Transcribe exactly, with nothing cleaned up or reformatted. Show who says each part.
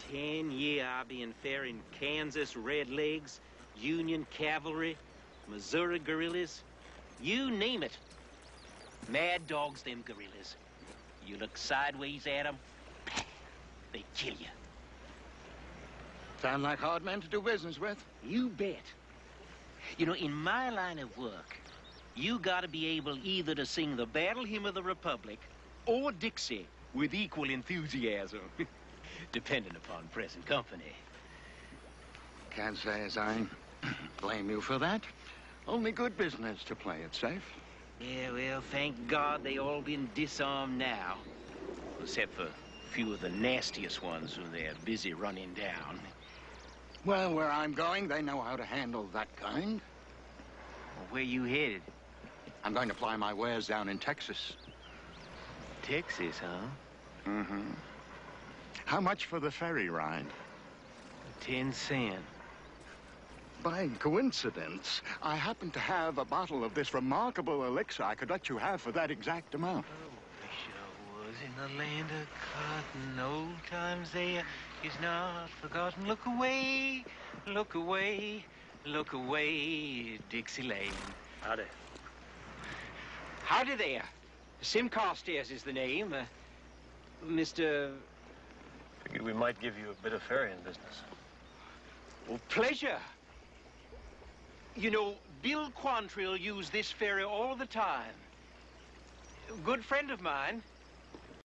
Speaker 1: Ten year I been ferrying Kansas Redlegs, Union Cavalry, Missouri guerrillas, you name it. Mad dogs, them guerrillas. You look sideways at them, they kill you.
Speaker 2: Sound like hard men to do business with?
Speaker 1: You bet. You know, in my line of work, you gotta be able either to sing the battle hymn of the Republic or Dixie with equal enthusiasm, depending upon present company.
Speaker 2: Can't say as I blame you for that. Only good business to play it safe.
Speaker 1: Yeah, well, thank God they all been disarmed now. Except for a few of the nastiest ones who they're busy running down.
Speaker 2: Well, where I'm going, they know how to handle that kind.
Speaker 1: Well, where you headed?
Speaker 2: I'm going to ply my wares down in Texas.
Speaker 1: Texas, huh?
Speaker 2: Mm-hmm. How much for the ferry ride?
Speaker 1: Ten cent.
Speaker 2: By coincidence, I happen to have a bottle of this remarkable elixir I could let you have for that exact amount.
Speaker 1: Oh, wish I was in the land of cotton. Old times there is not forgotten. Look away, look away, look away, Dixie Lane.
Speaker 3: Howdy.
Speaker 1: Howdy there. Sim Carstairs is the name. Uh, Mister
Speaker 3: Figured we might give you a bit of ferrying business.
Speaker 1: Oh, pleasure. You know, Bill Quantrill used this ferry all the time. Good friend of mine.